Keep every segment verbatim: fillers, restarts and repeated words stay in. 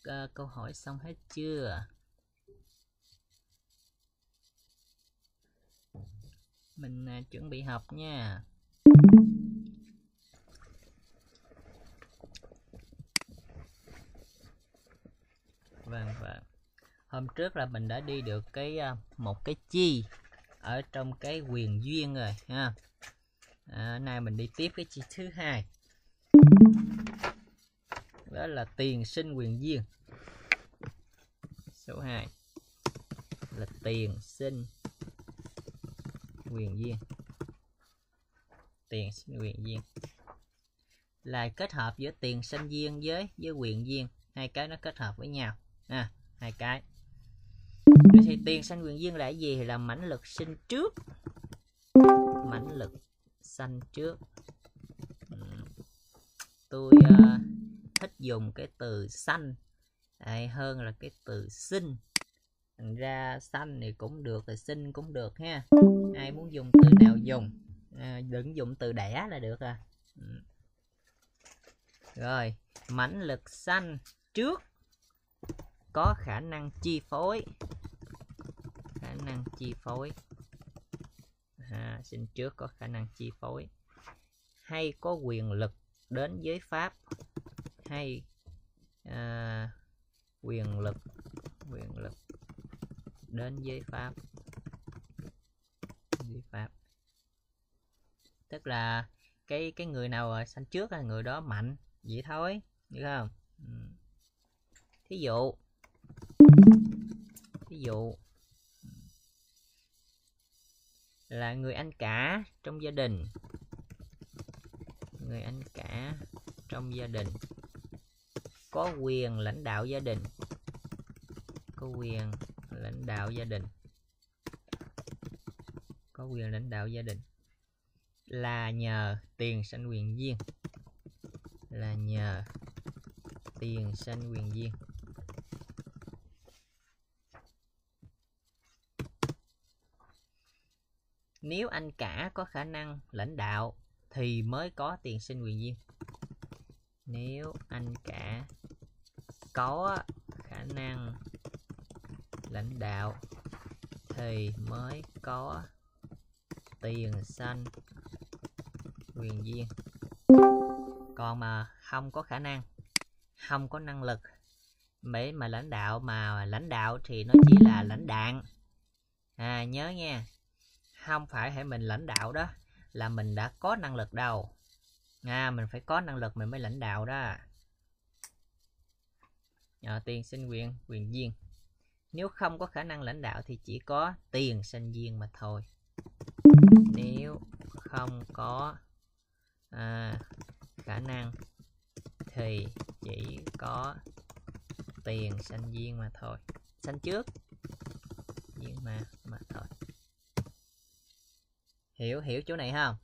uh, câu hỏi xong hết chưa? Mình uh, chuẩn bị học nha. Vâng vâng. Hôm trước là mình đã đi được cái uh, một cái chi ở trong cái quyền duyên rồi ha. À, nay mình đi tiếp cái chi thứ hai. Đó là tiền sinh quyền duyên. Số hai là tiền sinh quyền duyên. Tiền sinh quyền duyên là kết hợp giữa tiền sinh duyên với với quyền duyên, hai cái nó kết hợp với nhau à, hai cái. Vậy thì tiền sinh quyền duyên là cái gì? Thì là mãnh lực sinh trước. Mãnh lực sanh trước. uhm. Tôi uh, thích dùng cái từ sanh hay hơn là cái từ sinh. Thành ra sanh thì cũng được, thì sinh cũng được ha. Ai muốn dùng từ nào dùng, à, đừng dùng từ đẻ là được à. uhm. Rồi, mãnh lực sanh trước có khả năng chi phối. Khả năng chi phối. À, sinh trước có khả năng chi phối. Hay có quyền lực đến với pháp. Hay à, quyền lực quyền lực đến với pháp. Với pháp. Tức là cái cái người nào sanh trước là người đó mạnh, vậy thôi, được không? Ừ. Thí dụ Thí dụ là người anh cả trong gia đình. Người anh cả trong gia đình có quyền lãnh đạo gia đình. Có quyền lãnh đạo gia đình. Có quyền lãnh đạo gia đình là nhờ tiền sanh quyền duyên. Là nhờ tiền sanh quyền duyên. Nếu anh cả có khả năng lãnh đạo thì mới có tiền sinh quyền duyên. Nếu anh cả có khả năng lãnh đạo thì mới có tiền sanh quyền duyên. Còn mà không có khả năng, không có năng lực mấy mà lãnh đạo, mà lãnh đạo thì nó chỉ là lãnh đạn. À, nhớ nha, không phải hãy mình lãnh đạo đó là mình đã có năng lực đâu. À, mình phải có năng lực mình mới lãnh đạo đó. À, tiền sinh quyền quyền duyên. Nếu không có khả năng lãnh đạo thì chỉ có tiền sinh duyên mà thôi. Nếu không có à, khả năng thì chỉ có tiền sanh duyên mà thôi. Sanh trước duyên mà mà thôi. Hiểu hiểu chỗ này không?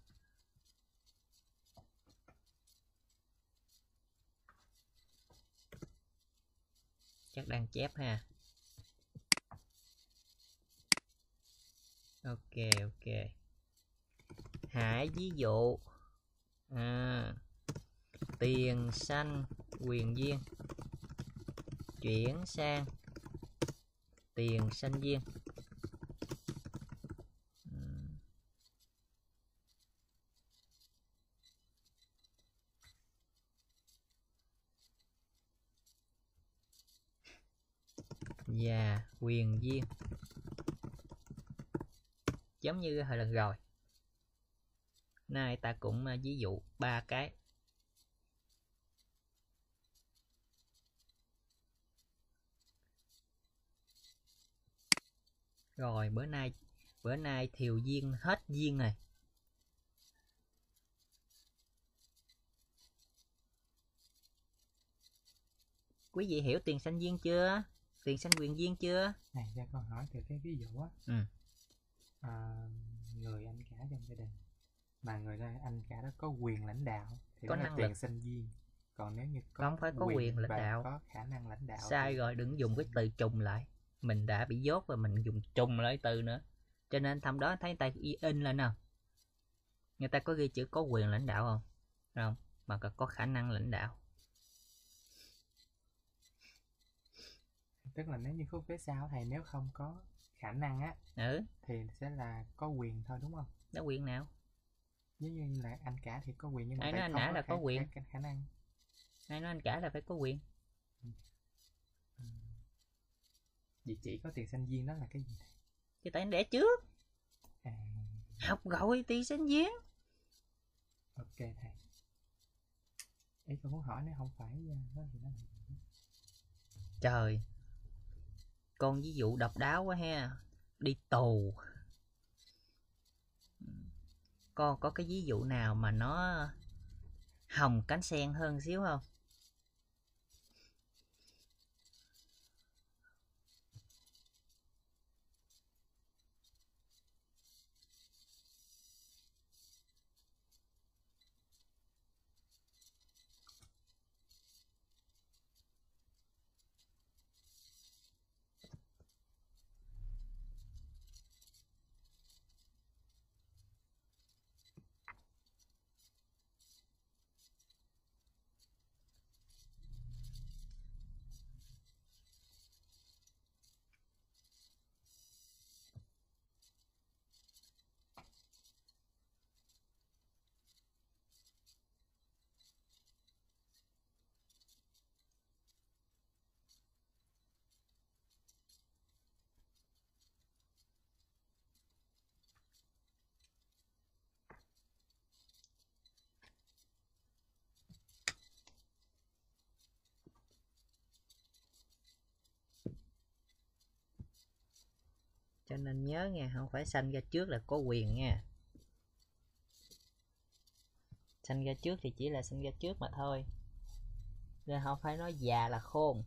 Chắc đang chép ha. Ok ok. Hãy ví dụ à, tiền sanh quyền duyên chuyển sang tiền sanh duyên. Và quyền duyên. Giống như hồi lần rồi. Nay ta cũng ví dụ ba cái. Rồi bữa nay bữa nay thiều duyên hết duyên rồi. Quý vị hiểu tiền sanh duyên chưa? Tiền sanh quyền duyên chưa? Này cho con hỏi từ cái ví dụ á. Ừ. À, người anh cả trong gia đình mà người ta anh cả đó có quyền lãnh đạo thì có đó là năng tiền lực. sinh duyên. Còn nếu như có không phải có quyền, quyền lãnh đạo, có khả năng lãnh đạo sai thì... rồi, đừng dùng cái từ trùng lại. Mình đã bị dốt và mình dùng trùng lại từ nữa. Cho nên thăm đó thấy tay in lên nào, người ta có ghi chữ có quyền lãnh đạo không? Không, mà có khả năng lãnh đạo. Tức là nếu như khúc phía sau thầy nếu không có khả năng á Ừ, thì sẽ là có quyền thôi đúng không? đó quyền nào? Giống như là anh cả thì có quyền nhưng mà Ai nói tại anh không cả có là khả, có khả, quyền? khả, khả năng. Ai nói anh cả là phải có quyền? Ừ. Ừ. Vậy chỉ có tiền sinh viên đó là cái gì thầy? Chứ tại anh đẻ trước. À, Học rồi tiền sinh viên. ok thầy. Ý tôi muốn hỏi nếu không phải uh, đó thì nó là gì? Trời, con ví dụ độc đáo quá ha. Đi tù. Con có cái ví dụ nào mà nó hồng cánh sen hơn xíu không? Cho nên nhớ nha, không phải sanh ra trước là có quyền nha. Sanh ra trước thì chỉ là sanh ra trước mà thôi. Nên không phải nói già là khôn.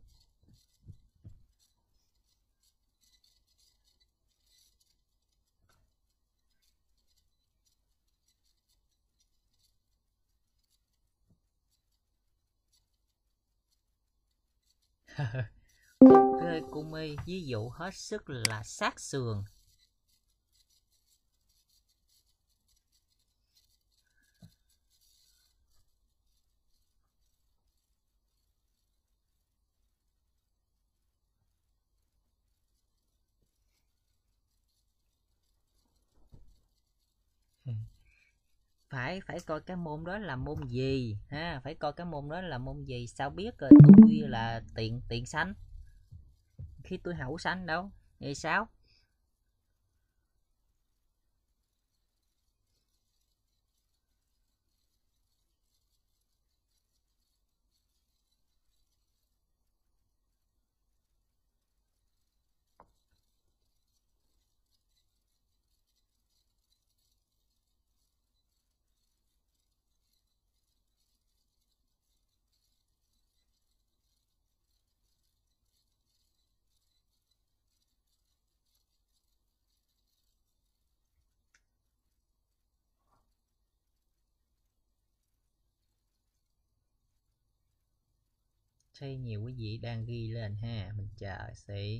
Rơi Kumi ví dụ hết sức là sát sườn. phải phải coi cái môn đó là môn gì ha, phải coi cái môn đó là môn gì. Sao biết rồi tôi là tiền tiền xanh khi tôi hậu xanh đâu vậy sao? Thấy nhiều quý vị đang ghi lên ha, mình chờ xí.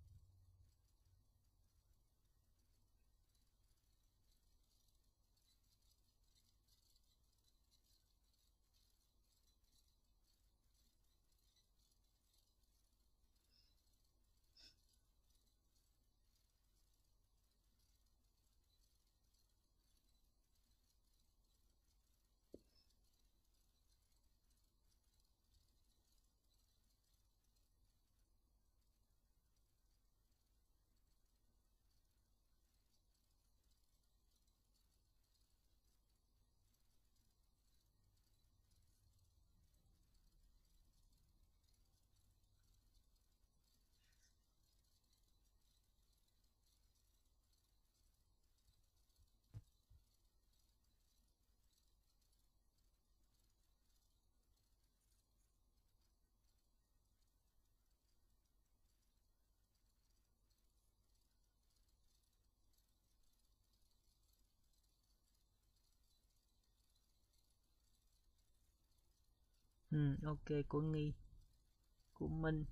Ừ, ok, của Nghi, của Minh.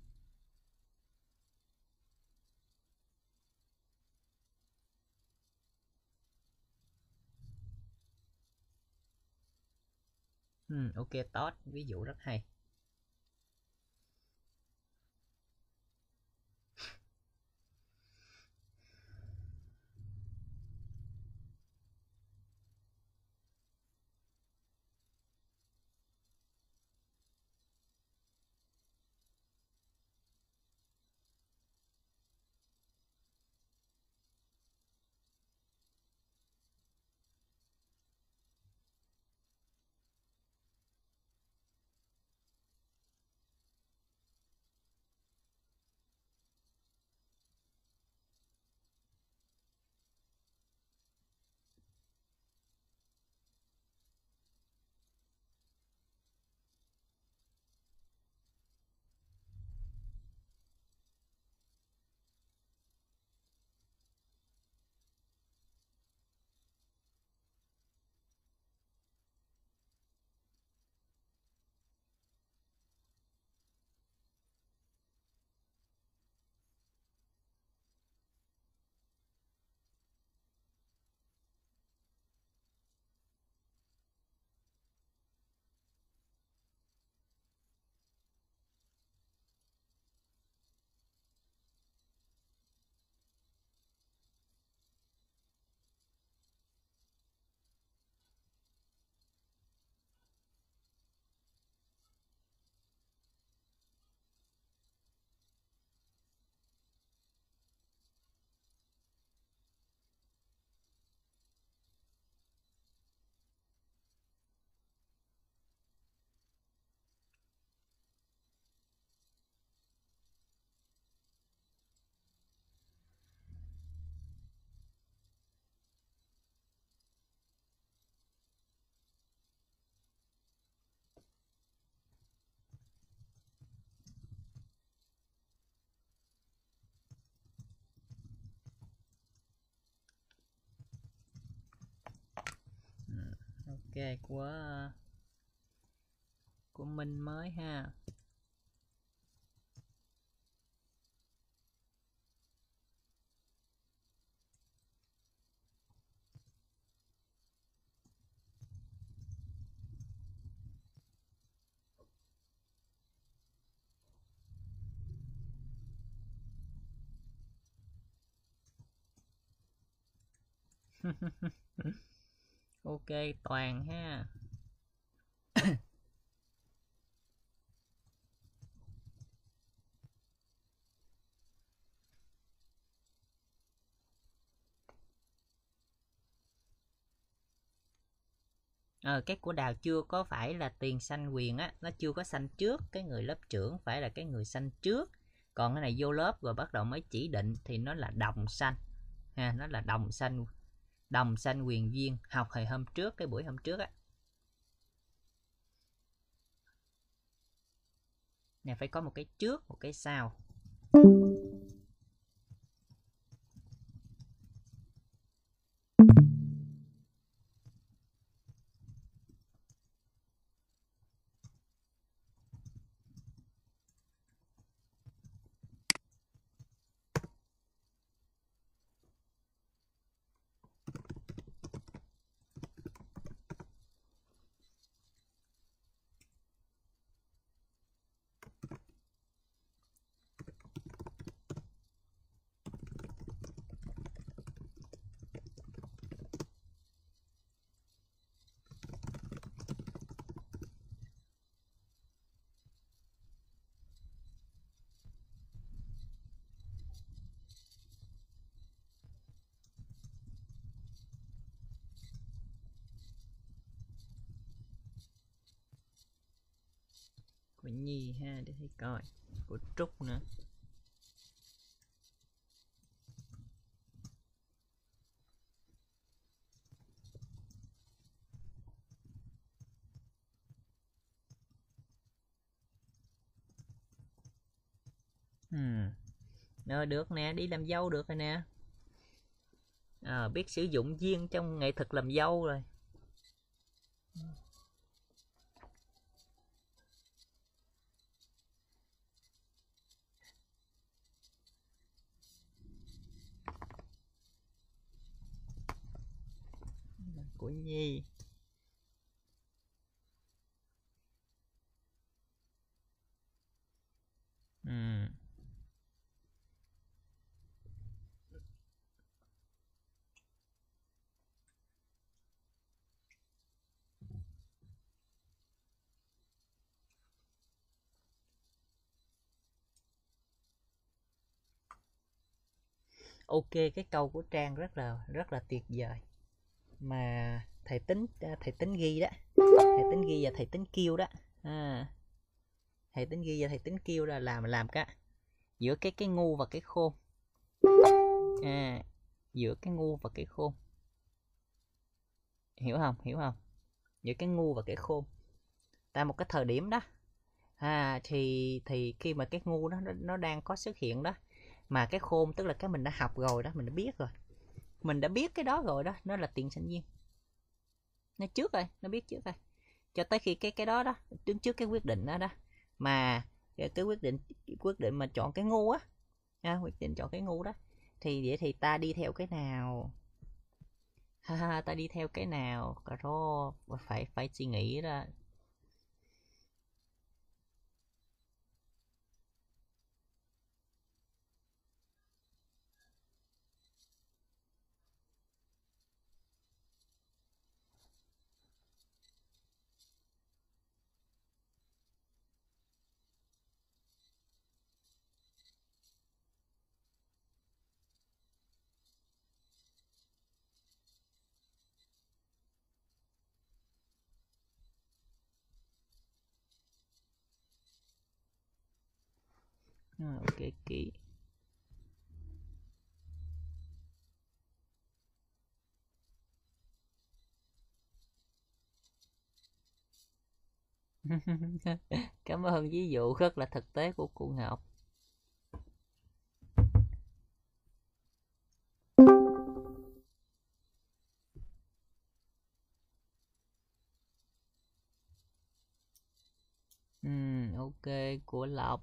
Ừ, ok, tốt, ví dụ rất hay. của của Minh mới ha. Ok Toàn ha. Ờ, cái của Đào chưa có phải là tiền sanh quyền á, nó chưa có sanh trước, cái người lớp trưởng phải là cái người sanh trước. Còn cái này vô lớp rồi bắt đầu mới chỉ định thì nó là đồng sanh ha, nó là đồng sanh đồng sanh quyền viên, học hồi hôm trước, cái buổi hôm trước á. Nè phải có một cái trước, một cái sau. Của Nhi ha, để thấy coi. Của Trúc nữa. Hmm. Ờ, được nè, đi làm dâu được rồi nè. À, biết sử dụng duyên trong nghệ thuật làm dâu rồi. Của Nhi. Ừ. Ok, cái câu của Trang rất là rất là tuyệt vời. Mà thầy tính thầy tính ghi đó. Thầy tính ghi và thầy tính kêu đó. À. Thầy tính ghi và thầy tính kêu là làm làm cái giữa cái cái ngu và cái khôn. À, giữa cái ngu và cái khôn. Hiểu không? Hiểu không? Giữa cái ngu và cái khôn. Tại một cái thời điểm đó. À, thì thì khi mà cái ngu đó nó, nó đang có xuất hiện đó, mà cái khôn tức là cái mình đã học rồi đó, mình đã biết rồi, mình đã biết cái đó rồi đó, nó là tiền sanh duyên, nó trước rồi, nó biết trước rồi, cho tới khi cái cái đó đó đứng trước cái quyết định đó đó, mà cái, cái quyết định quyết định mà chọn cái ngu á, à, quyết định chọn cái ngu đó, thì vậy thì ta đi theo cái nào? Ha ha, ta đi theo cái nào? Đó phải phải suy nghĩ ra. À, ok kỹ. Cảm ơn ví dụ rất là thực tế của cô Ngọc. Ok, của Lộc.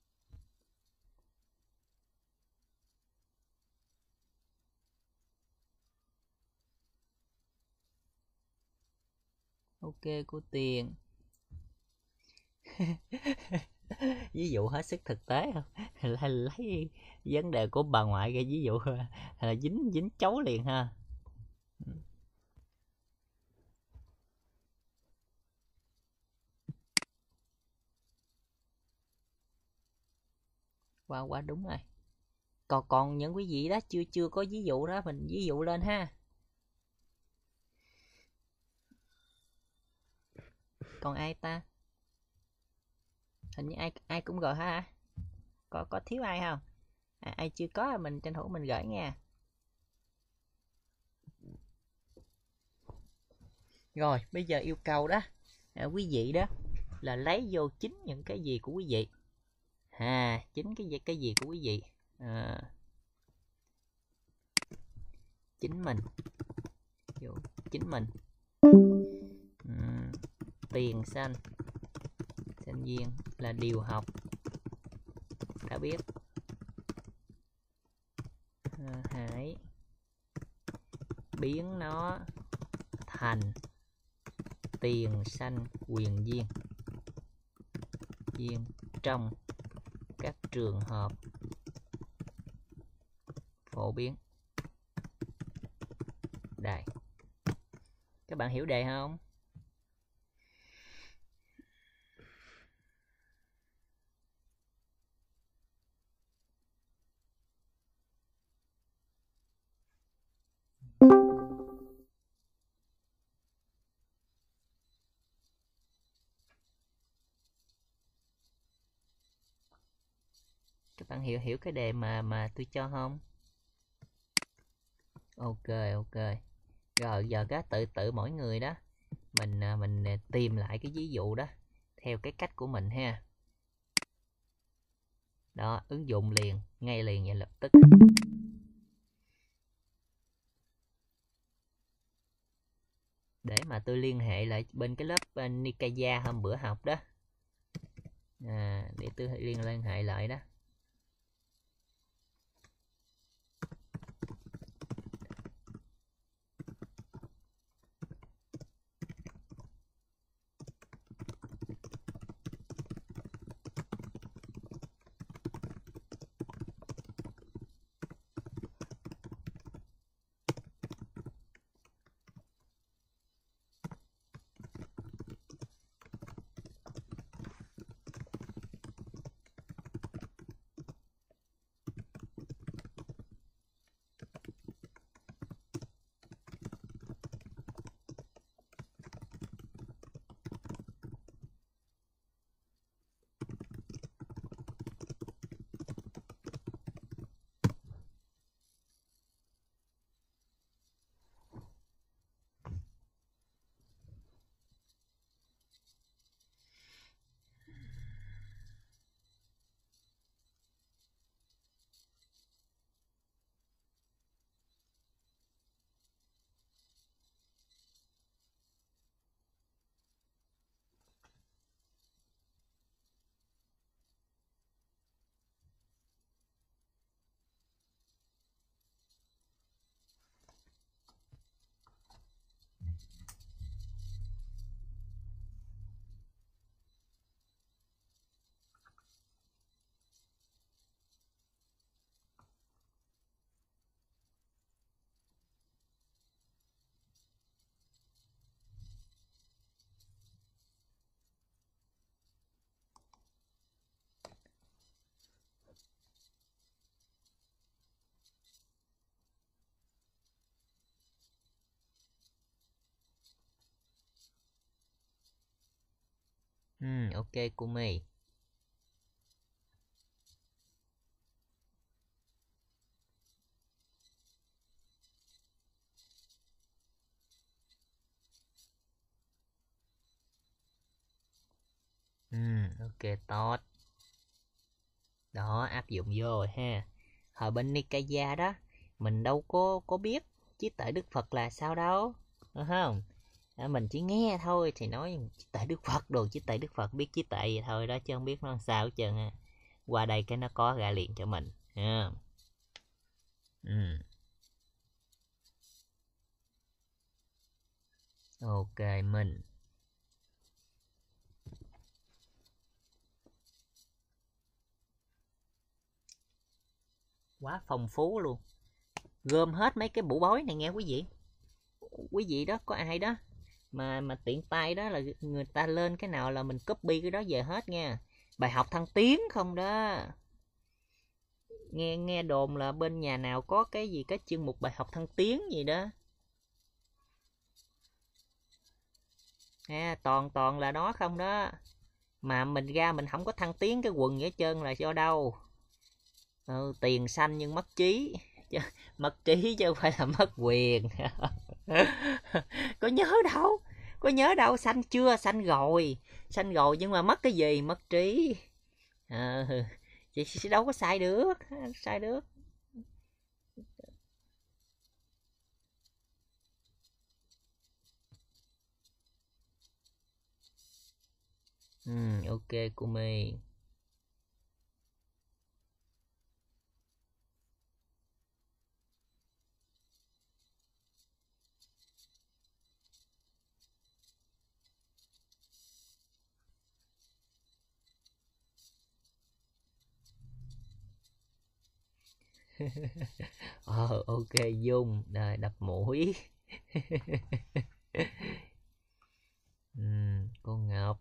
Ok, của Tiền. Ví dụ hết sức thực tế không? Hay lấy vấn đề của bà ngoại ra ví dụ là dính dính chấu liền ha. Quá quá đúng rồi. Còn còn những quý vị đó chưa chưa có ví dụ đó mình ví dụ lên ha. Còn ai ta? Hình như ai ai cũng gọi ha. Có có thiếu ai không? À, ai chưa có mình tranh thủ mình gửi nha. Rồi, bây giờ yêu cầu đó à, quý vị đó là lấy vô chính những cái gì của quý vị. À, chính cái gì cái gì của quý vị. À, chính mình. Vô chính mình. Uhm, tiền xanh. Sinh viên là điều học. Đã biết. À, hãy biến nó thành tiền xanh quyền viên viên trong các trường hợp phổ biến. Đây, các bạn hiểu đề không? Các bạn hiểu hiểu cái đề mà mà tôi cho không? Ok ok. Rồi giờ các tự tự mỗi người đó mình mình tìm lại cái ví dụ đó theo cái cách của mình ha. Đó, ứng dụng liền, ngay liền ngay lập tức. Để mà tôi liên hệ lại bên cái lớp uh, Nikaya hôm bữa học đó. À, để tôi liên liên hệ lại đó. Ừ, ok Kumi. Ừ, ok tốt. Đó, áp dụng vô rồi ha. Hồi bên Nikaya đó, mình đâu có có biết trí tuệ Đức Phật là sao đâu, đúng không? À, mình chỉ nghe thôi thì nói trí tuệ Đức Phật đồ, trí tuệ Đức Phật, biết trí tuệ vậy thôi đó chứ không biết nó làm sao hết trơn á. Qua đây cái nó có ra liền cho mình ha. Ừ. Ok mình quá phong phú luôn, gom hết mấy cái bộ bối này nghe quý vị. Quý vị đó có ai đó mà mà tiện tay đó là người ta lên cái nào là mình copy cái đó về hết nha. Bài học thăng tiến không đó. Nghe nghe đồn là bên nhà nào có cái gì cái chuyên mục bài học thăng tiến gì đó. À, toàn toàn là đó không đó. Mà mình ra mình không có thăng tiến cái quần gì hết trơn là do đâu. Ừ, tiền xanh nhưng mất trí. Mất trí chứ không phải là mất quyền. Có nhớ đâu, có nhớ đâu, xanh chưa, xanh rồi, xanh rồi nhưng mà mất cái gì, mất trí. Ờ, chị đâu có sai được, sai được. Ừ, ok Kumi. Ờ ok Dung rồi đập mũi. Ừ, cô Ngọc.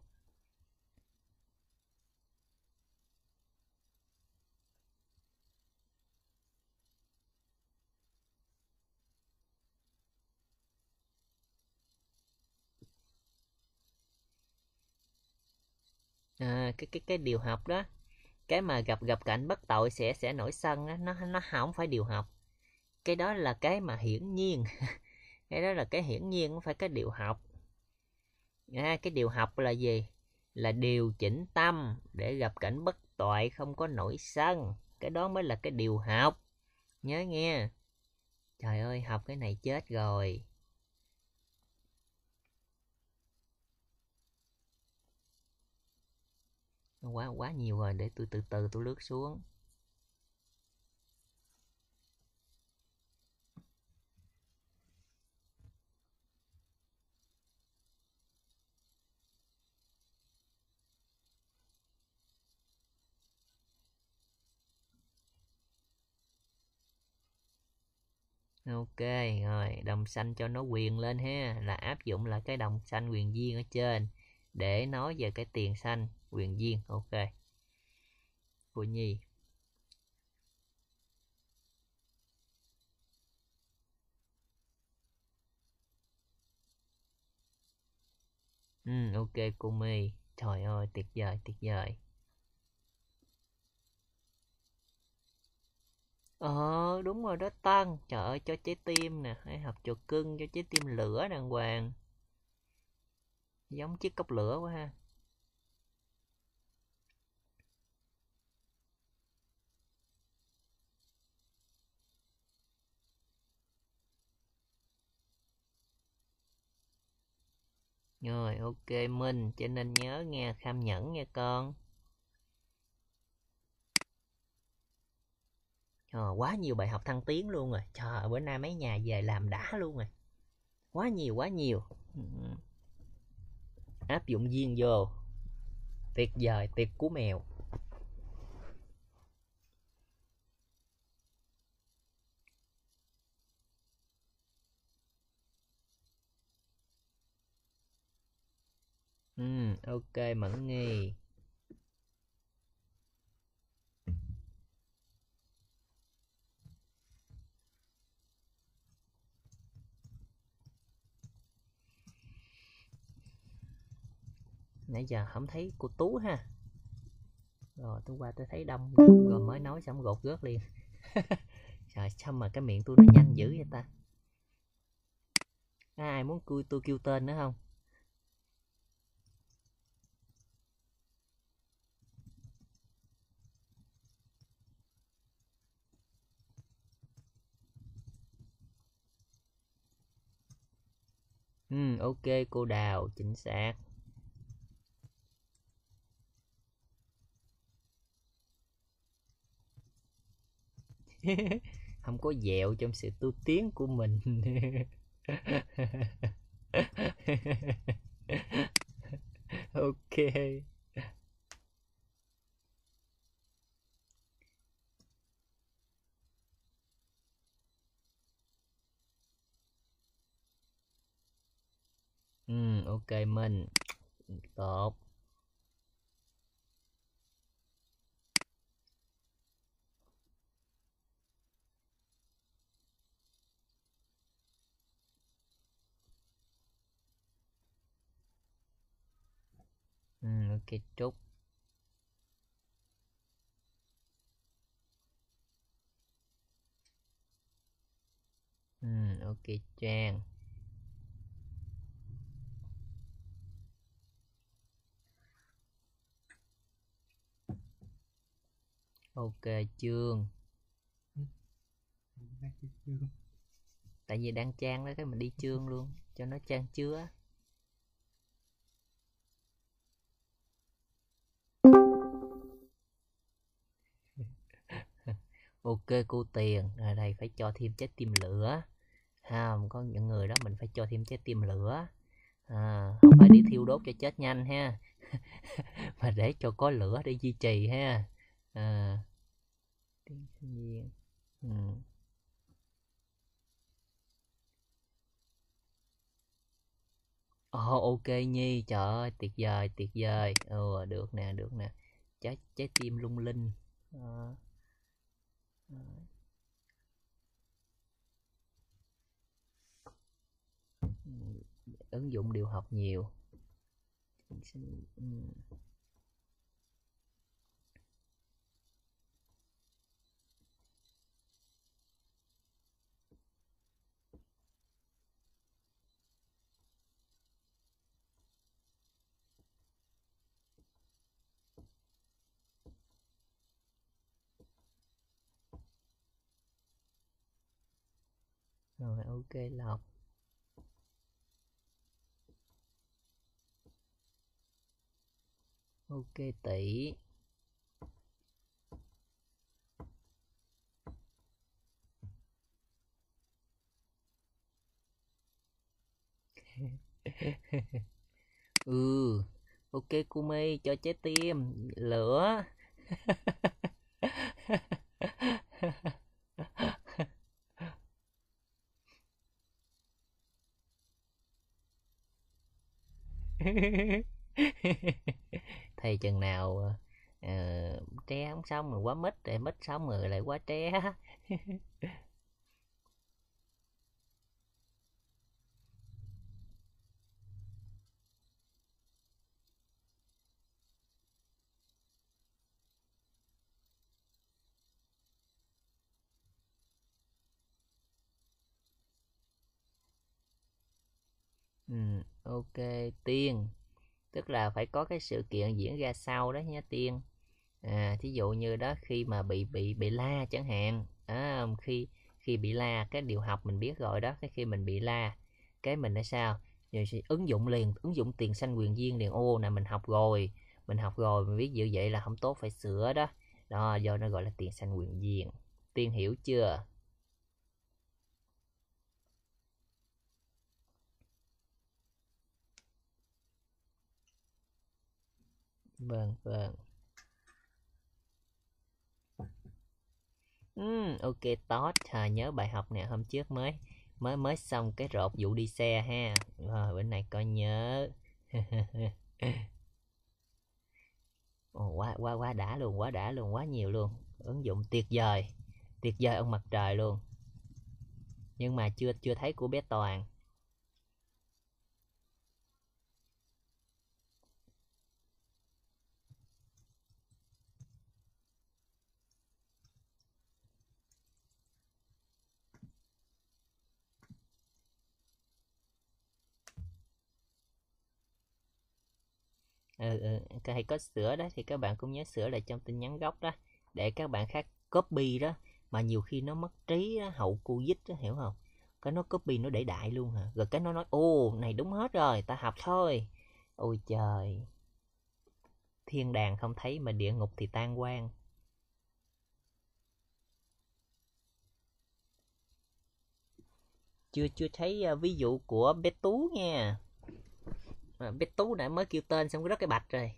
À, cái cái cái điều học đó, cái mà gặp gặp cảnh bất tội sẽ sẽ nổi sân á, nó nó không phải điều học, cái đó là cái mà hiển nhiên. Cái đó là cái hiển nhiên, không phải cái điều học. À, cái điều học là gì? Là điều chỉnh tâm để gặp cảnh bất toại không có nổi sân, cái đó mới là cái điều học, nhớ nghe. Trời ơi học cái này chết rồi. Quá quá nhiều rồi, để tôi từ từ tôi lướt xuống. Ok rồi, đồng xanh cho nó quyền lên ha, là áp dụng là cái đồng xanh quyền viên ở trên để nói về cái tiền xanh quyền viên. Ok cô Nhi. Ừ, ok cô My. Trời ơi tuyệt vời tuyệt vời. Ờ đúng rồi đó Tân, trời ơi cho trái tim nè, hãy học trò cưng cho trái tim lửa đàng hoàng, giống chiếc cốc lửa quá ha. Rồi ok Minh, cho nên nhớ nghe, kham nhẫn nha con. Ờ, quá nhiều bài học thăng tiến luôn rồi, trời ơi, bữa nay mấy nhà về làm đã luôn rồi, quá nhiều quá nhiều. Ừ, áp dụng viên vô, tuyệt vời, tuyệt cú mèo. Ừ, ok Mẫn Nghi. Nãy giờ không thấy cô Tú ha, rồi tôi qua tôi thấy đông rồi mới nói xong gột rớt liền. Trời sao mà cái miệng tôi nó nhanh dữ vậy ta. À, ai muốn tôi tôi kêu tên nữa không? Ừ, ok cô Đào, chính xác. Không có dẹo trong sự tu tiến của mình. Ok. Ừ, ok mình. Tốt. Ừ, ok Trúc. Ừ, ok Trang. Ok Chương. Ừ. Đang chơi chương. Tại vì đang Trang đó, cái mình đi Chương luôn cho nó trang chứa. Ok cô Tiền, ở đây phải cho thêm trái tim lửa. Ha, có những người đó mình phải cho thêm trái tim lửa. À, không phải đi thiêu đốt cho chết nhanh ha. Mà để cho có lửa để duy trì ha. À, tiên sinh viên. Ừ. Ồ, ok Nhi, trời ơi, tuyệt vời, tuyệt vời. Ừ, được nè, được nè. Trái trái tim lung linh. Ờ, ờ, ừ, ứng dụng điều học nhiều. Ừ. Rồi, ok Lộc. Ok tỷ. Ừ, ok Kumi cho trái tim lửa. Thầy chừng nào ờ, tre không xong rồi quá mít, rồi mít xong rồi lại quá tre. Ừ, ok Tiên, tức là phải có cái sự kiện diễn ra sau đó nha Tiên. À, thí dụ như đó khi mà bị bị bị la chẳng hạn. À, khi khi bị la cái điều học mình biết rồi đó, cái khi mình bị la cái mình đã sao, rồi ứng dụng liền, ứng dụng tiền sanh quyền duyên liền. Ô nè, mình học rồi, mình học rồi mình biết như vậy là không tốt phải sửa đó. Đó do nó gọi là tiền sanh quyền duyên. Tiên hiểu chưa? Vâng vâng. Ừm, ok tốt. À, nhớ bài học nè, hôm trước mới mới mới xong cái rộp vụ đi xe ha. Rồi bữa nay có nhớ. Ồ, quá quá quá đã luôn, quá đã luôn, quá nhiều luôn. Ứng dụng tuyệt vời, tuyệt vời ông mặt trời luôn. Nhưng mà chưa chưa thấy của bé Toàn. Ừ, ừ, hay có sửa đó thì các bạn cũng nhớ sửa lại trong tin nhắn gốc đó, để các bạn khác copy đó. Mà nhiều khi nó mất trí đó, hậu Covid đó, hiểu không? cái nó copy nó để đại luôn hả? Rồi cái nó nói ô này đúng hết rồi, ta học thôi. Ôi trời, thiên đàng không thấy mà địa ngục thì tan quang. Chưa chưa thấy uh, ví dụ của bé Tú nha. À, bé Tú nãy mới kêu tên xong cái rất cái bạch rồi.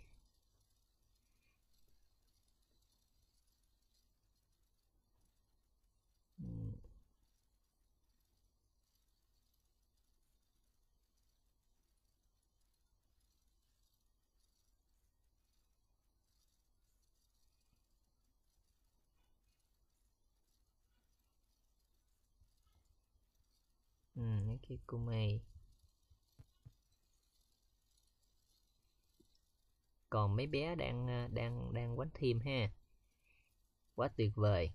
Ừ, cái cô mày. Còn mấy bé đang đang đang quánh thêm ha. Quá tuyệt vời.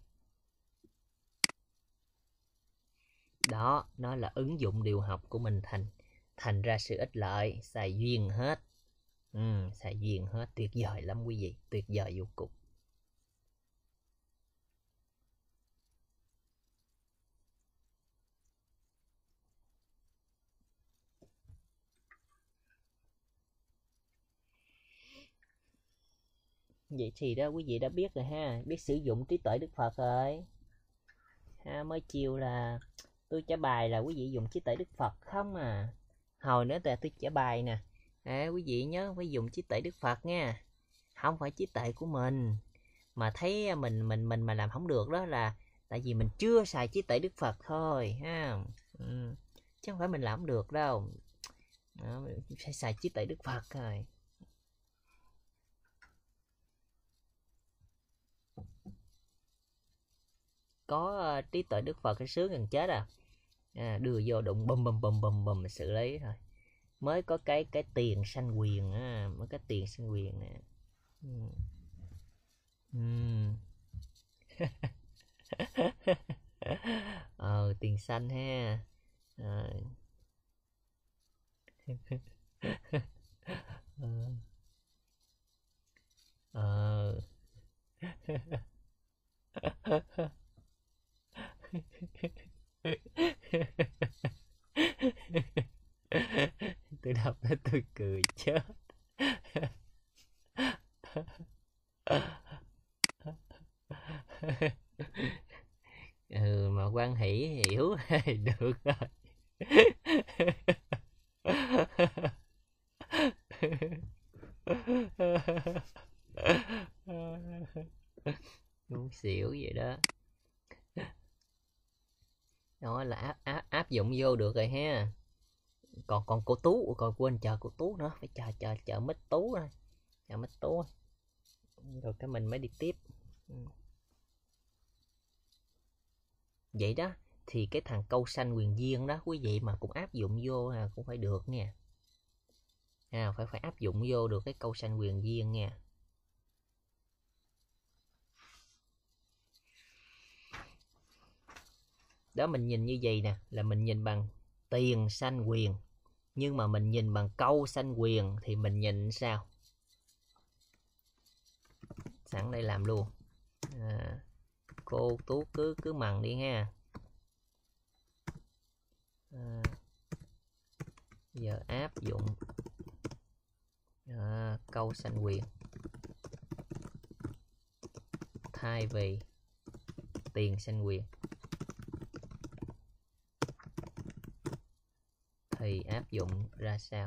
Đó, nó là ứng dụng điều học của mình thành thành ra sự ích lợi, xài duyên hết. Ừ, xài duyên hết, tuyệt vời lắm quý vị, tuyệt vời vô cùng. Vậy thì đó quý vị đã biết rồi ha, biết sử dụng trí tuệ Đức Phật rồi. Ha, mới chiều là tôi trả bài là quý vị dùng trí tuệ Đức Phật không à. Hồi nữa là tôi trả bài nè. À, quý vị nhớ phải dùng trí tuệ Đức Phật nha. Không phải trí tuệ của mình. Mà thấy mình mình mình mà làm không được đó là tại vì mình chưa xài trí tuệ Đức Phật thôi ha. Ừ. Chứ không phải mình làm không được đâu. Đó, phải xài trí tuệ Đức Phật rồi. Có uh, trí tuệ Đức Phật cái sướng gần chết à. À, đưa vô đụng bùm bùm bùm bùm bùm xử lý thôi. Mới có cái cái tiền sanh quyền á, mới có tiền sanh quyền nè. Ừ. Ừ. Ờ, tiền xanh ha. Ờ. Ờ. Tôi đọc đó tôi cười chết. Ừ, mà quan hỷ hiểu thì được rồi. Muốn xỉu vậy đó. Đó là áp, áp, áp dụng vô được rồi ha. Còn còn cô Tú, còn quên chờ cô Tú nữa, phải chờ chờ chờ Mít Tú thôi. Chờ Mít Tú rồi cái mình mới đi tiếp. Vậy đó thì cái thằng câu sanh quyền duyên đó quý vị mà cũng áp dụng vô à, cũng phải được nha. À, phải phải áp dụng vô được cái câu sanh quyền duyên nha. Đó, mình nhìn như vậy nè, là mình nhìn bằng tiền sanh quyền. Nhưng mà mình nhìn bằng câu sanh quyền thì mình nhìn sao? Sẵn đây làm luôn. À, cô Tú cứ cứ mần đi ha. À, giờ áp dụng à, câu sanh quyền thay vì tiền sanh quyền thì áp dụng ra sao?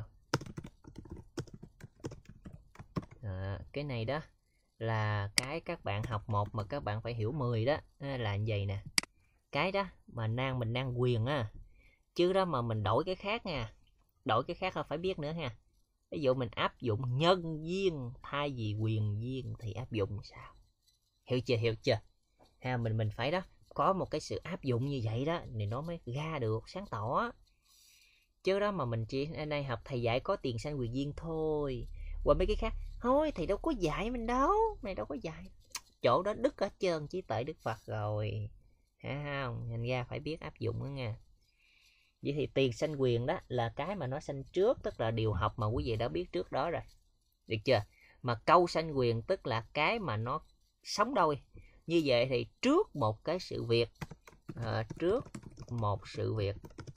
À, cái này đó là cái các bạn học một mà các bạn phải hiểu mười đó, là như vậy nè. Cái đó mà đang mình đang quyền á, chứ đó mà mình đổi cái khác nha, đổi cái khác là phải biết nữa ha. Ví dụ mình áp dụng nhân duyên thay vì quyền duyên thì áp dụng sao? Hiểu chưa, hiểu chưa? Ha, mình mình phải đó có một cái sự áp dụng như vậy đó thì nó mới ra được sáng tỏ. Chứ đó mà mình chỉ ở đây học thầy dạy có tiền sanh quyền duyên thôi, qua mấy cái khác thôi thầy đâu có dạy mình đâu, mày đâu có dạy. Chỗ đó đứt ở trơn trí tuệ Đức Phật rồi, hả không? Thành ra phải biết áp dụng đó nha. Vậy thì tiền sanh quyền đó là cái mà nó sanh trước, tức là điều học mà quý vị đã biết trước đó rồi, được chưa? Mà câu sanh quyền tức là cái mà nó sống đôi. Như vậy thì trước một cái sự việc, à, trước một sự việc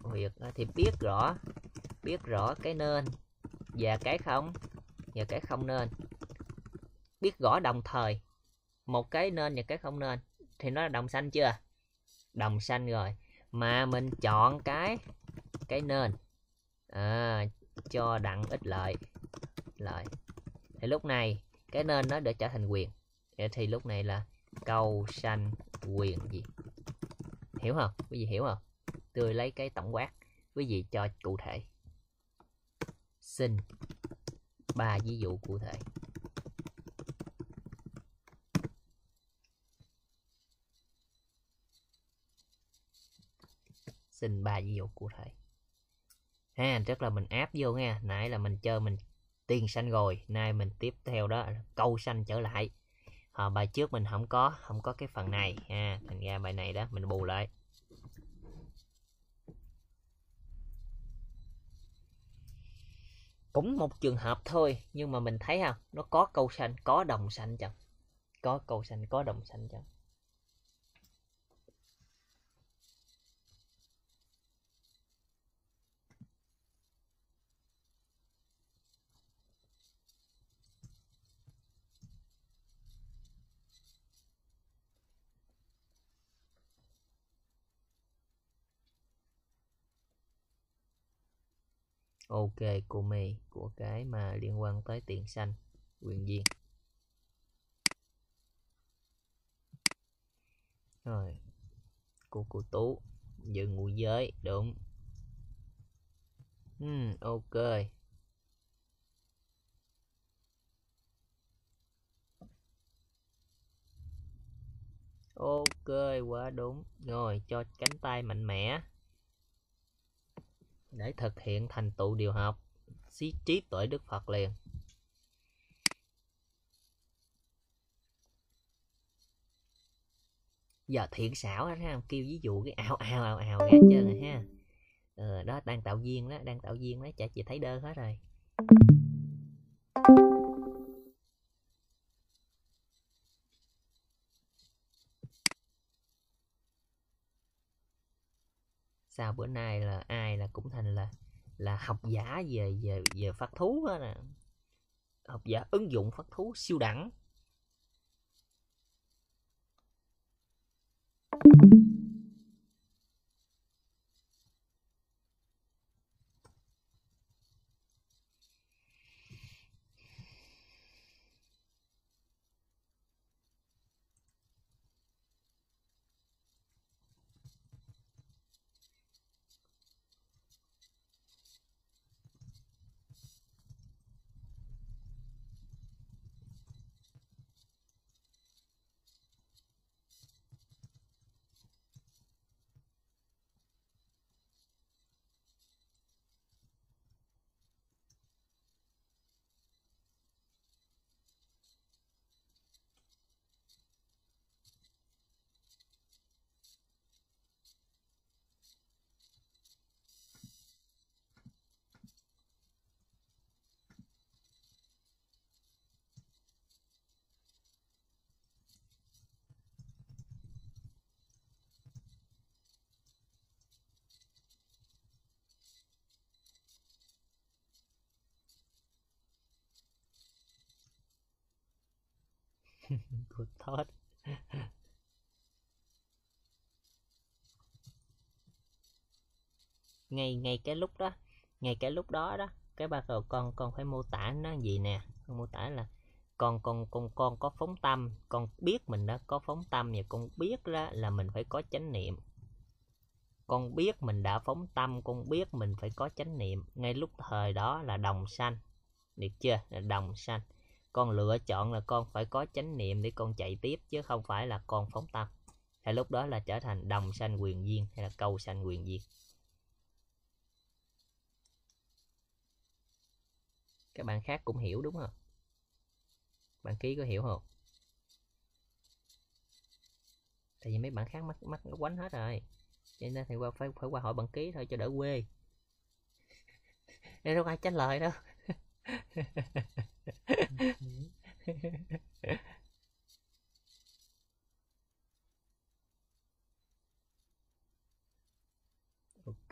huyệt thì biết rõ biết rõ cái nên và cái không và cái không nên, biết rõ đồng thời một cái nên và cái không nên thì nó là đồng sanh chưa? Đồng sanh rồi, mà mình chọn cái cái nên à, cho đặng ích lợi lợi thì lúc này cái nên nó được trở thành quyền, thì lúc này là câu sanh quyền gì, hiểu không? Quý vị hiểu không? Tôi lấy cái tổng quát, quý vị cho cụ thể. Xin ba ví dụ cụ thể. Xin ba ví dụ cụ thể ha, tức là mình áp vô nha. Nãy là mình chơi mình tiền sanh rồi, nay mình tiếp theo đó câu sanh trở lại. À, bài trước mình không có không có cái phần này ha, thành ra bài này đó mình bù lại. Cũng một trường hợp thôi, nhưng mà mình thấy không, nó có câu sanh có đồng sanh chẳng, có câu sanh có đồng sanh chẳng. Ok, cô mì của cái mà liên quan tới tiền sanh quyền duyên. Rồi, của cô Tú giữ ngũ giới đúng. uhm, ok. Ok, quá đúng. Rồi, cho cánh tay mạnh mẽ để thực hiện thành tựu điều học trí tuệ Đức Phật liền. Giờ thiện xảo thấy không, kêu ví dụ cái ào ào ào ào ra trơn rồi ha. Ờ, đó đang tạo duyên đó, đang tạo duyên đó, chả chị thấy đơn hết rồi. Sao bữa nay là ai là cũng thành là là học giả về về về phát thú đó nè, học giả ứng dụng phát thú siêu đẳng. Good thought. ngay ngay cái lúc đó ngay cái lúc đó đó cái bắt đầu con con phải mô tả nó gì nè, con mô tả là con con con con có phóng tâm, con biết mình đã có phóng tâm và con biết đó là mình phải có chánh niệm. Con biết mình đã phóng tâm, con biết mình phải có chánh niệm. Ngay lúc thời đó là đồng sanh, được chưa? Là đồng sanh. Con lựa chọn là con phải có chánh niệm để con chạy tiếp, chứ không phải là con phóng tâm. Hay lúc đó là trở thành đồng sanh quyền duyên hay là câu sanh quyền duyên. Các bạn khác cũng hiểu đúng không? Bạn Ký có hiểu không? Tại vì mấy bạn khác mắc mắc nó quánh hết rồi, cho nên thì qua phải phải qua hỏi Bạn Ký thôi cho đỡ quê. Đây đâu ai trả lời đâu. Ok.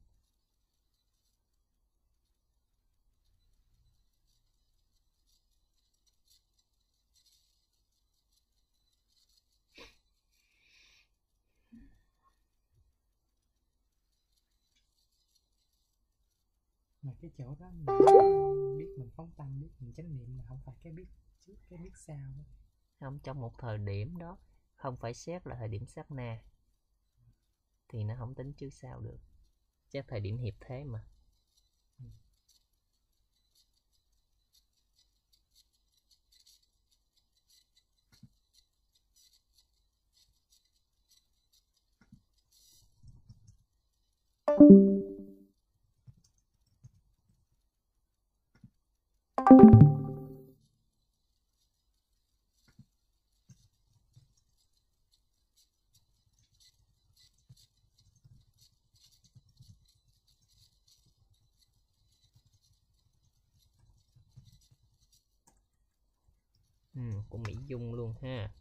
Mà cái chỗ đó mình biết mình phóng tâm, biết mình chánh niệm là không phải cái biết trước cái biết sau đó. Không, trong một thời điểm đó không phải xét là thời điểm sát na thì nó không tính trước sau được, xét thời điểm hiệp thế mà. Ừ. Ừ, của Mỹ Dung luôn ha.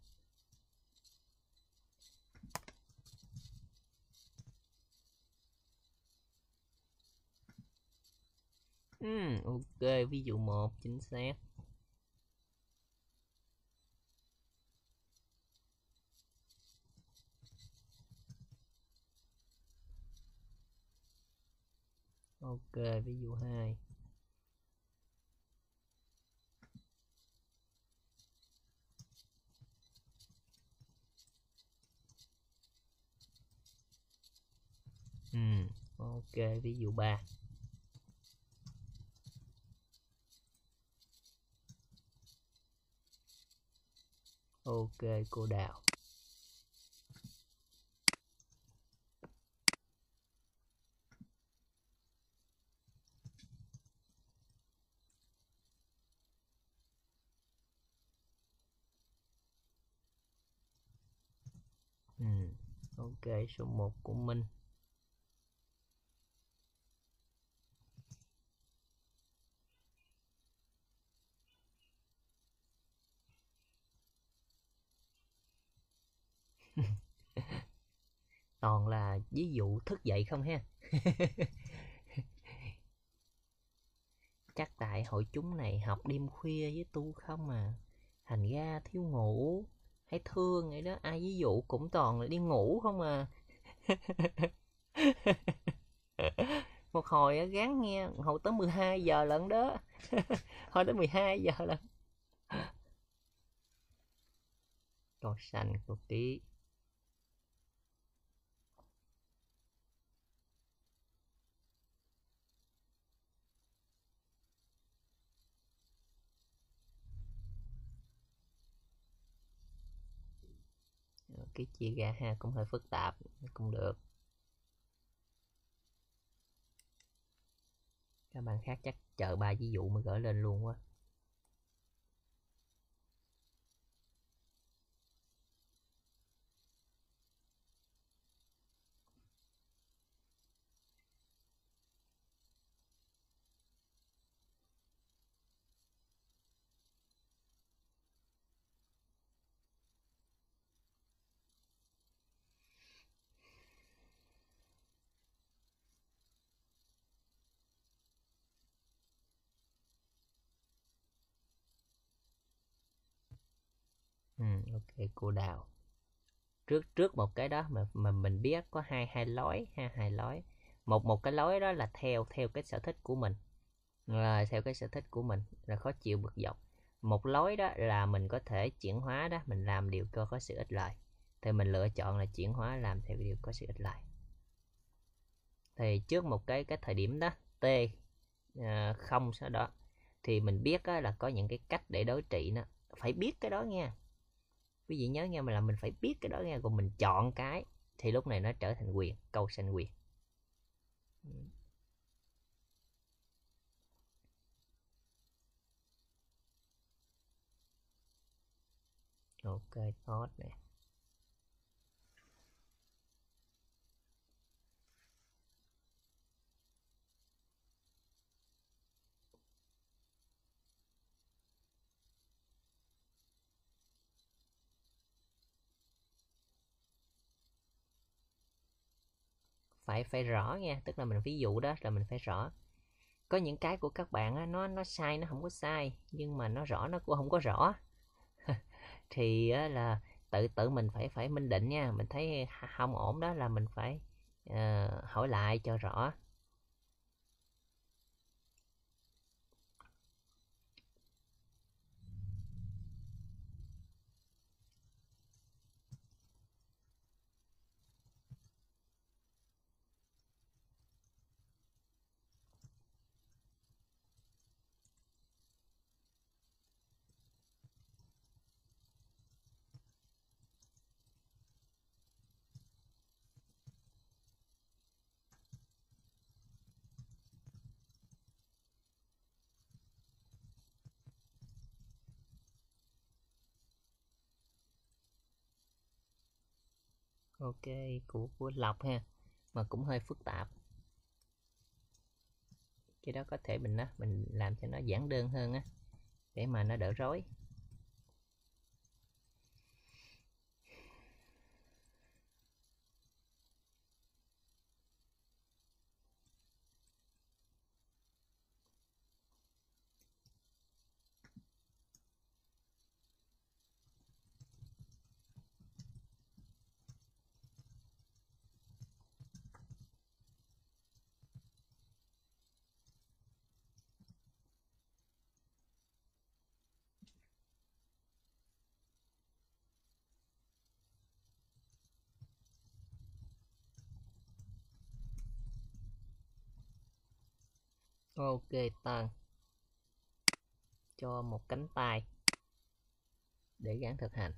Ừ, ok, ví dụ một chính xác. Ok, ví dụ hai. Ừ, ok, ví dụ ba. Ok, cô Đào. Ừ, ok, số một của Minh. Toàn là ví dụ thức dậy không ha. Chắc tại hội chúng này học đêm khuya với tu không à, thành ra thiếu ngủ hay thương vậy đó, ai ví dụ cũng toàn là đi ngủ không à. Một hồi gán nghe hồi tới mười hai giờ lận đó. Hồi tới mười hai giờ lận. Còn xanh một tí. Cái chia ra ha cũng hơi phức tạp, cũng được. Các bạn khác chắc chờ ba ví dụ mới gửi lên luôn quá. Ừ, ok cô Đào. Trước trước một cái đó mà mà mình biết có hai hai lối ha, hai lối. Một một cái lối đó là theo theo cái sở thích của mình. Là theo cái sở thích của mình là khó chịu bực dọc. Một lối đó là mình có thể chuyển hóa đó, mình làm điều có có sự ích lợi. Thì mình lựa chọn là chuyển hóa làm theo điều có sự ích lợi. Thì trước một cái cái thời điểm đó t à, không sau đó thì mình biết á, là có những cái cách để đối trị nó, phải biết cái đó nha. Quý vị nhớ nha, mà là mình phải biết cái đó nha, còn mình chọn cái thì lúc này nó trở thành quyền, câu sanh quyền. Ok, tốt nè. phải phải rõ nha, tức là mình ví dụ đó là mình phải rõ. Có những cái của các bạn á, nó nó sai nó không có sai, nhưng mà nó rõ nó cũng không có rõ. Thì á, là tự tự mình phải phải minh định nha, mình thấy không ổn đó là mình phải uh, hỏi lại cho rõ. Ok, của của Lộc ha, mà cũng hơi phức tạp. Cái đó có thể mình á mình làm cho nó giản đơn hơn á, để mà nó đỡ rối. Ok, Tân cho một cánh tay để gắn thực hành.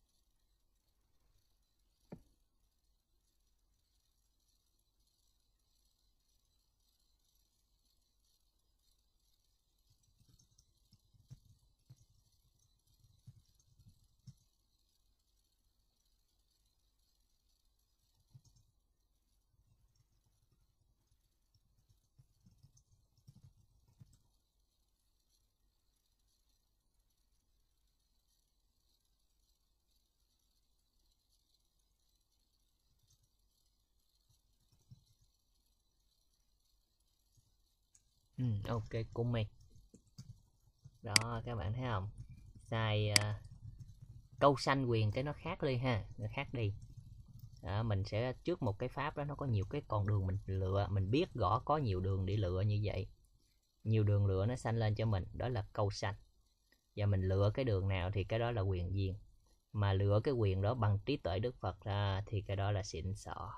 Ừ, ok, cùng mày. Đó, các bạn thấy không? Xài uh, câu sanh quyền cái nó khác đi ha, nó khác đi. Đó, mình sẽ trước một cái pháp đó nó có nhiều cái con đường mình lựa, mình biết rõ có nhiều đường để lựa như vậy. Nhiều đường lựa nó sanh lên cho mình, đó là câu sanh. Và mình lựa cái đường nào thì cái đó là quyền duyên. Mà lựa cái quyền đó bằng trí tuệ Đức Phật ra thì cái đó là xịn sò.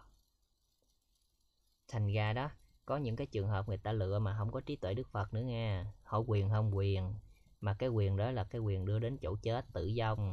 Thành ra đó, có những cái trường hợp người ta lựa mà không có trí tuệ Đức Phật nữa nha. Họ quyền không quyền, mà cái quyền đó là cái quyền đưa đến chỗ chết tử vong.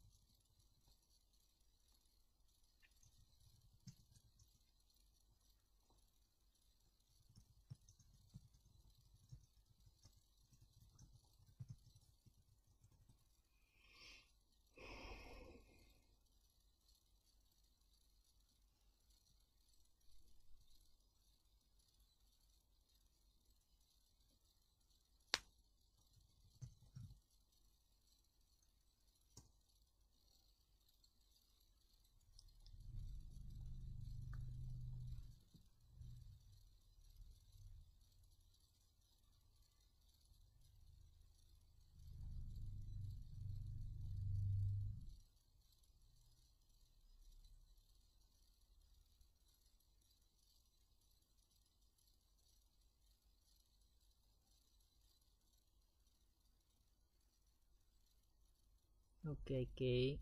Ok chị.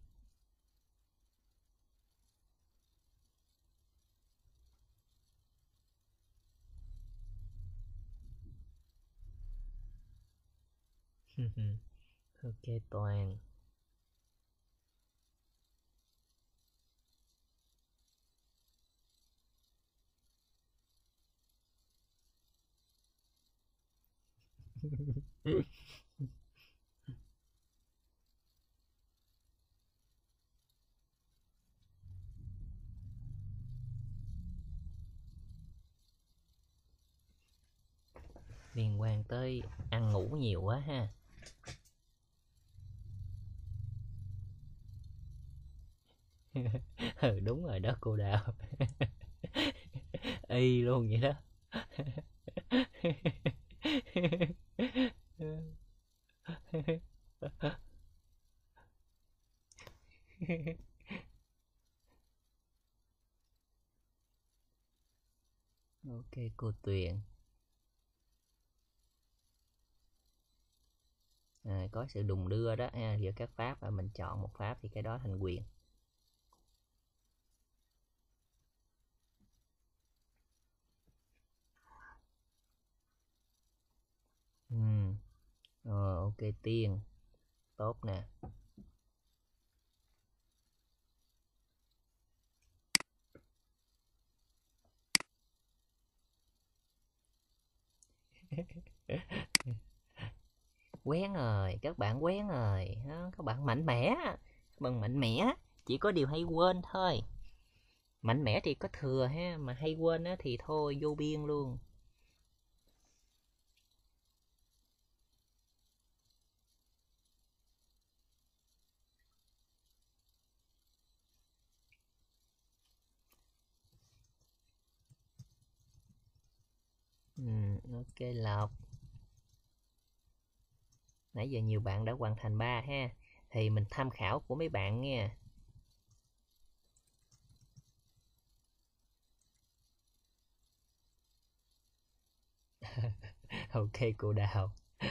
Ok Toàn. Liên quan tới ăn ngủ nhiều quá ha. Ừ đúng rồi đó cô Đào. Y luôn vậy đó. Ok cô Tuyền. À, có sự đùng đưa đó ha, giữa các pháp và mình chọn một pháp thì cái đó thành quyền. Ừ. Ờ, ok Tiên. Tốt nè. Quen rồi, các bạn quen rồi. Các bạn mạnh mẽ. Bằng mạnh mẽ, chỉ có điều hay quên thôi. Mạnh mẽ thì có thừa ha, mà hay quên á thì thôi vô biên luôn. Ừ, ok Lộc. Nãy giờ nhiều bạn đã hoàn thành ba ha. Thì mình tham khảo của mấy bạn nha. Ok cô Đào.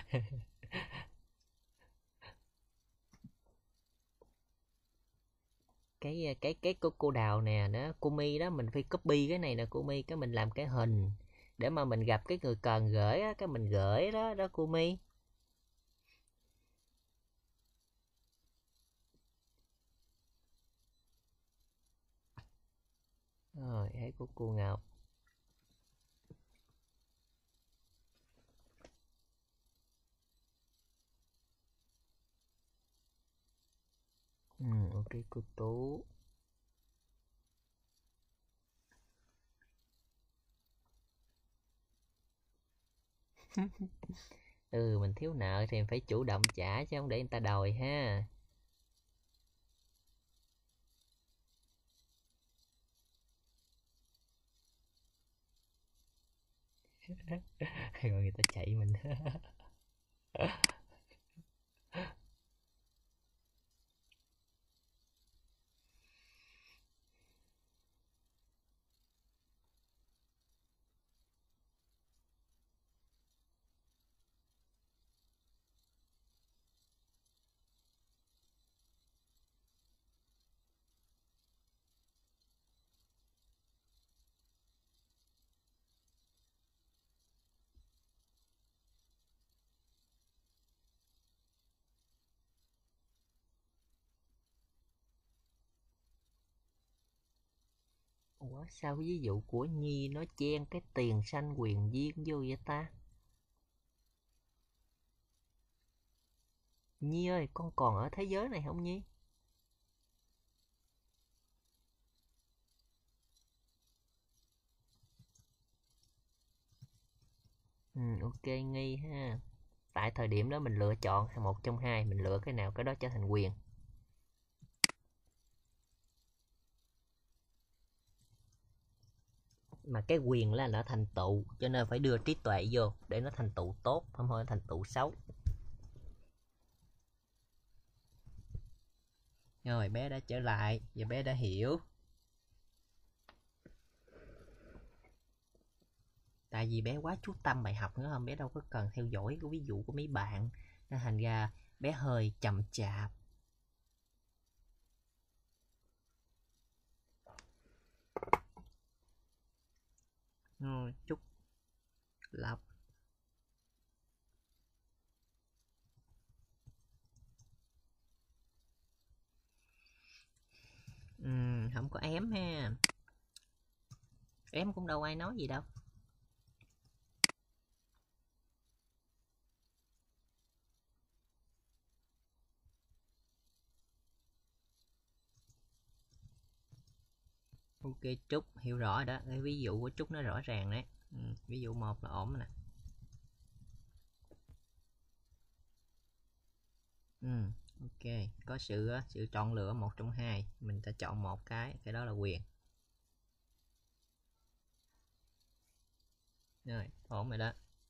cái cái cái cô cô Đào nè đó, cô My đó, mình phải copy cái này nè cô My, cái mình làm cái hình để mà mình gặp cái người cần gửi á, cái mình gửi đó đó cô My. Rồi thấy của cô Ngọc. Ừ, ok cô Tú. Ừ, mình thiếu nợ thì mình phải chủ động trả chứ không để người ta đòi ha. Rồi người ta chạy mình. Ủa sao ví dụ của Nhi nó chen cái tiền sanh quyền viên vô vậy ta? Nhi ơi, con còn ở thế giới này không Nhi? Ừ, ok Nghi ha. Tại thời điểm đó mình lựa chọn một trong hai, mình lựa cái nào cái đó trở thành quyền. Mà cái quyền là nó thành tựu, cho nên phải đưa trí tuệ vô để nó thành tựu tốt, không thôi thành tựu xấu. Rồi bé đã trở lại, giờ bé đã hiểu. Tại vì bé quá chú tâm bài học nữa, không bé đâu có cần theo dõi cái ví dụ của mấy bạn, nên thành ra bé hơi chậm chạp. Ừ, Trúc Lộc. Ừ, không có ém ha, ém cũng đâu ai nói gì đâu. Ok Trúc hiểu rõ rồi đó, cái ví dụ của Trúc nó rõ ràng đấy. Ừ, ví dụ một là ổn nè. Ừ, ok, có sự sự chọn lựa một trong hai, mình sẽ chọn một cái cái đó là quyền. Rồi, ổn rồi đó.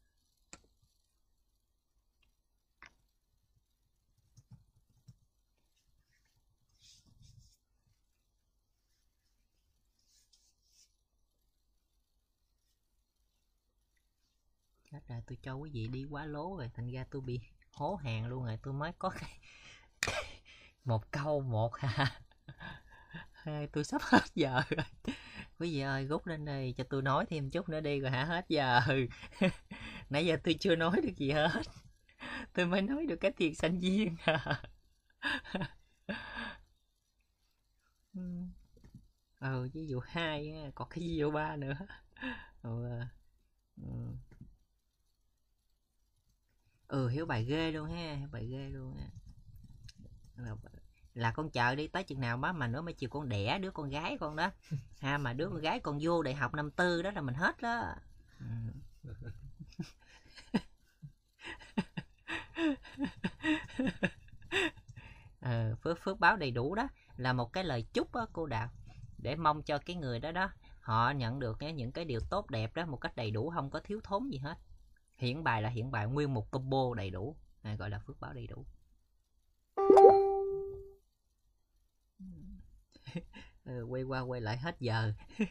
Chết rồi, tôi cho quý vị đi quá lố rồi, thành ra tôi bị hố hàng luôn rồi, tôi mới có cái một câu một ha. Tôi sắp hết giờ rồi. Quý vị ơi, rút lên đây cho tôi nói thêm chút nữa đi rồi hả, hết giờ. Nãy giờ tôi chưa nói được gì hết. Tôi mới nói được cái tiền sinh viên à. Ừ, ví dụ hai còn cái ví dụ ba nữa. Ừ, ừ. ừ hiểu bài ghê luôn ha, hiểu bài ghê luôn ha. Là, là con chờ đi tới chừng nào má mà nữa mấy chiều con đẻ đứa con gái con đó ha, mà đứa con gái con vô đại học năm tư đó là mình hết đó. Ừ. ờ, phước phước báo đầy đủ đó là một cái lời chúc đó, cô Đạo, để mong cho cái người đó đó họ nhận được những cái điều tốt đẹp đó một cách đầy đủ, không có thiếu thốn gì hết. Hiển bài là hiển bài nguyên một combo đầy đủ, à, gọi là phước báo đầy đủ. ừ, quay qua quay lại hết giờ.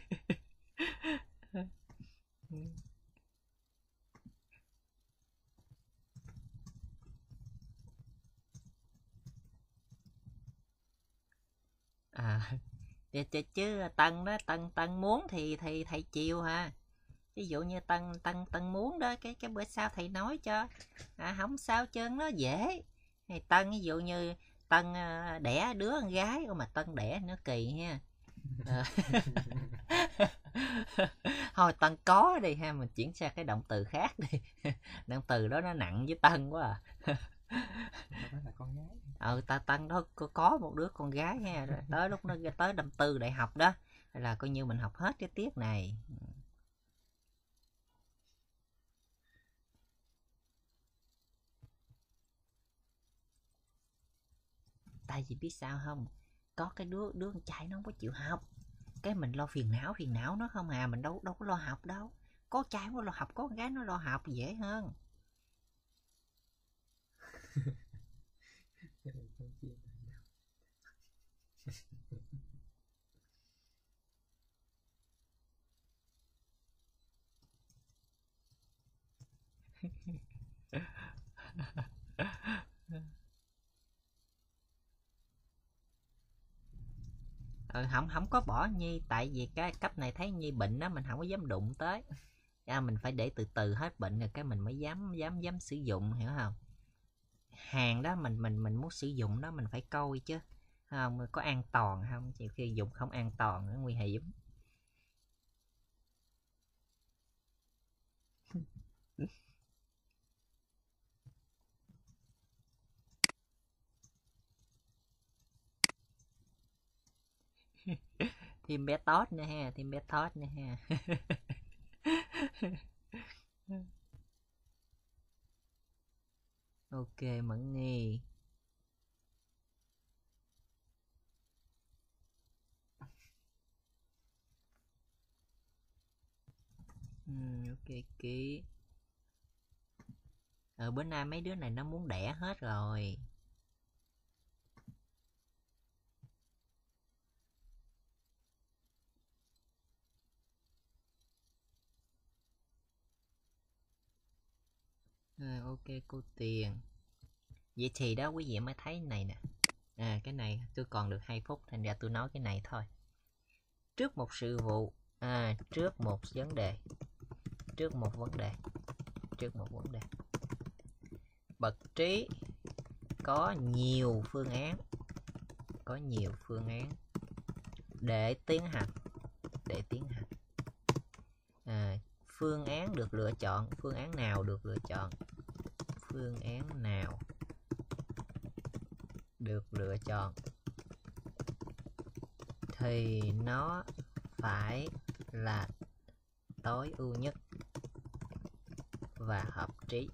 à chứ, chứ Tân đó, Tân Tân muốn thì thì thầy chiều ha. Ví dụ như Tân Tân Tân muốn đó, cái cái bữa sau thầy nói cho, à, không sao trơn, nó dễ. Thì Tân ví dụ như Tân đẻ đứa con gái mà Tân đẻ nó kỳ ha. Thôi Tân có đi ha, mình chuyển sang cái động từ khác đi. Động từ đó nó nặng với Tân quá à. Đó là con gái. ừ ta Tân đó có một đứa con gái ha, rồi tới lúc nó tới năm tư đại học đó là coi như mình học hết cái tiết này. Tại vì biết sao không, có cái đứa đứa con trai nó không có chịu học, cái mình lo phiền não phiền não nó không à, mình đâu đâu có lo học đâu. Có trai nó lo học, có con gái nó lo học dễ hơn. ừ, không không có bỏ Nhi, tại vì cái cấp này thấy Nhi bệnh đó mình không có dám đụng tới. À, mình phải để từ từ hết bệnh rồi cái mình mới dám dám dám sử dụng, hiểu không? Hàng đó mình mình mình muốn sử dụng đó mình phải coi chứ, không có an toàn không, nhiều khi dùng không an toàn nó nguy hiểm. Thêm bé tót nữa ha, thêm bé tót nữa ha. Ok Mẫn Nghi. ừ, ok ký. Ờ bữa nay mấy đứa này nó muốn đẻ hết rồi. À, ok cô Tiền. Vậy thì đó quý vị mới thấy này nè. À cái này tôi còn được hai phút thành ra tôi nói cái này thôi. Trước một sự vụ, à trước một vấn đề. Trước một vấn đề. Trước một vấn đề. Bật trí có nhiều phương án. Có nhiều phương án để tiến hành. Để tiến hành. À, phương án được lựa chọn, phương án nào được lựa chọn? Phương án nào được lựa chọn thì nó phải là tối ưu nhất và hợp trí.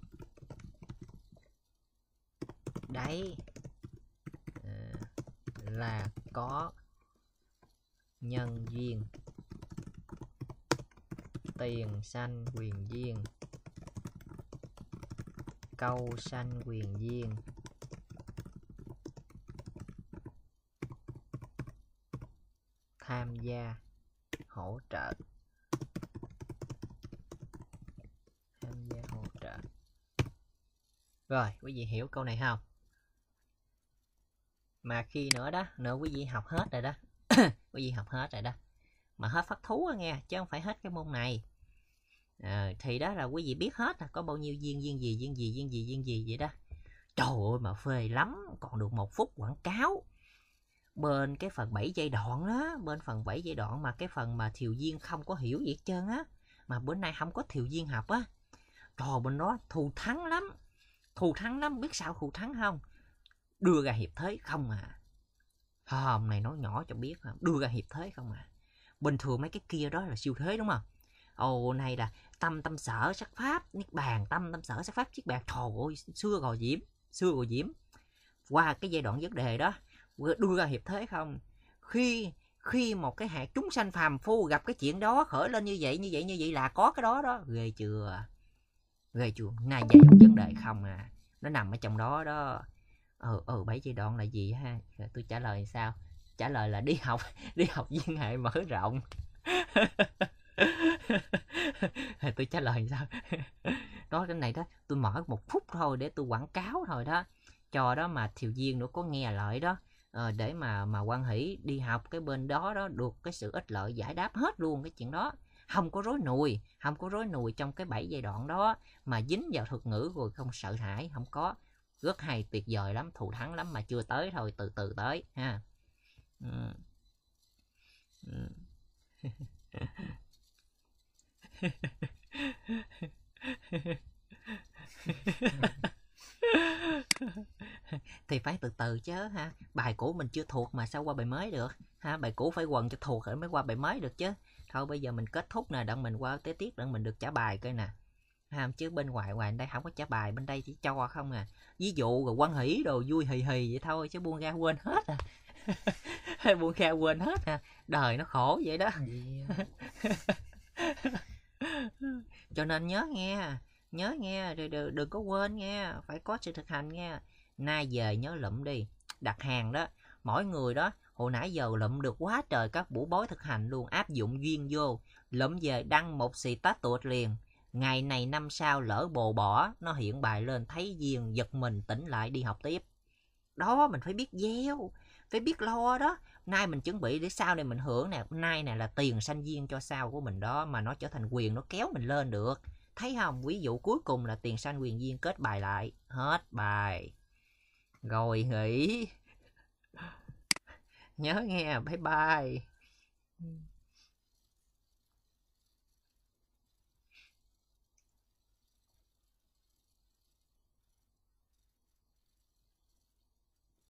Đấy à, là có nhân duyên tiền sanh quyền duyên, câu sanh quyền duyên, tham gia hỗ trợ, tham gia hỗ trợ. Rồi, quý vị hiểu câu này không? Mà khi nữa đó, nữa quý vị học hết rồi đó. Quý vị học hết rồi đó. Mà hết phát thú đó nghe, chứ không phải hết cái môn này. À, thì đó là quý vị biết hết là có bao nhiêu viên, viên gì, viên gì, viên gì, viên gì vậy đó. Trời ơi mà phê lắm, còn được một phút quảng cáo. Bên cái phần bảy giai đoạn đó, bên phần bảy giai đoạn mà cái phần mà Thiều Duyên không có hiểu gì hết trơn á. Mà bữa nay không có Thiều Duyên học á. Trời, bên đó thù thắng lắm. Thù thắng lắm, biết sao thù thắng không? Đưa ra hiệp thế không à. Hôm này nói nhỏ cho biết, đưa ra hiệp thế không à. Bình thường mấy cái kia đó là siêu thế đúng không? Ồ, này là tâm tâm sở sắc pháp niết bàn, tâm tâm sở sắc pháp niết bàn. Trời ơi, xưa rồi diễm, xưa rồi diễm. Qua cái giai đoạn vấn đề đó, đưa ra hiệp thế không? Khi khi một cái hạt chúng sanh phàm phu gặp cái chuyện đó khởi lên như vậy, như vậy, như vậy là có cái đó đó. Ghê chưa? Ghê chưa? Này giai đoạn vấn đề không à. Nó nằm ở trong đó đó. Ừ, ừ, bảy giai đoạn là gì ha? Tôi trả lời sao? Trả lời là đi học, đi học viên hệ mở rộng. Tôi trả lời sao? Đó, cái này đó, tôi mở một phút thôi để tôi quảng cáo thôi đó. Cho đó mà Thiều Duyên nữa có nghe lại đó. Ờ, để mà mà Quang Hỷ đi học cái bên đó đó được cái sự ích lợi giải đáp hết luôn cái chuyện đó. Không có rối nùi, không có rối nùi trong cái bảy giai đoạn đó mà dính vào thuật ngữ rồi không sợ hãi, không có. Rất hay, tuyệt vời lắm, thù thắng lắm mà chưa tới thôi, từ từ tới ha. Ừ. Ừ. Thì phải từ từ chứ ha. Bài cũ mình chưa thuộc mà sao qua bài mới được ha. Bài cũ phải quần cho thuộc rồi mới qua bài mới được chứ. Thôi bây giờ mình kết thúc nè, đặng mình qua tới tiết đặng mình được trả bài coi nè ha. Chứ bên ngoài ngoài đây không có trả bài, bên đây chỉ cho không à. Ví dụ rồi Quang Hỷ đồ vui hì hì vậy thôi, chứ buông ra quên hết à. Buông ra quên hết à. Đời nó khổ vậy đó. Cho nên nhớ nghe, nhớ nghe, đừng, đừng có quên nghe, phải có sự thực hành nghe. Nay về nhớ lụm đi, đặt hàng đó, mỗi người đó, hồi nãy giờ lụm được quá trời các buổi bói thực hành luôn, áp dụng duyên vô, lụm về đăng một xì tát tuột liền. Ngày này năm sau lỡ bồ bỏ, nó hiện bài lên thấy duyên, giật mình tỉnh lại đi học tiếp. Đó, mình phải biết gieo, phải biết lo đó. Nay mình chuẩn bị để sau này mình hưởng nè, nay nè là tiền sanh duyên cho sau của mình đó, mà nó trở thành quyền, nó kéo mình lên được. Thấy không? Ví dụ cuối cùng là tiền sanh quyền duyên, kết bài lại, hết bài. Rồi nghỉ. Nhớ nghe, bye bye.